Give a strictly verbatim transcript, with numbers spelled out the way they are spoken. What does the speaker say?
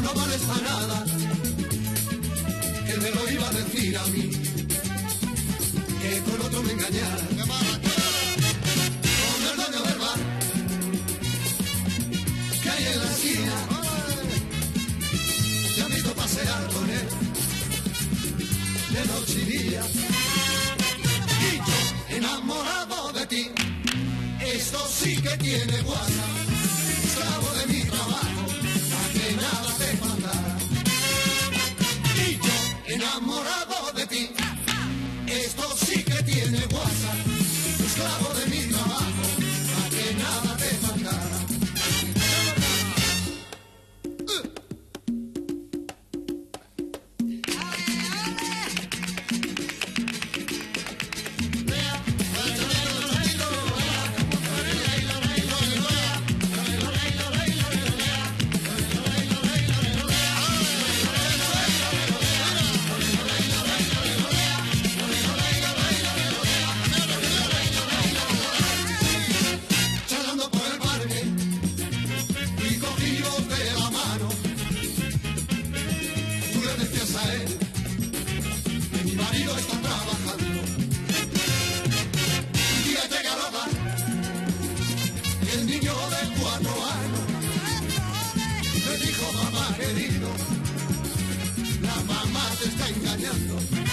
no vales para nada, que me lo iba a decir a mí, que con otro me engañara. Con el dueño del bar que hay en la esquina, te han visto pasear con él de noche y día. Y yo, enamorado de ti, esto sí que tiene guasa, esclavo de mi trabajo, a que nada te faltará. Y yo, enamorado de ti, esto sí que tiene guasa, esclavo de mi trabajo, a que nada te faltará. Te está engañando.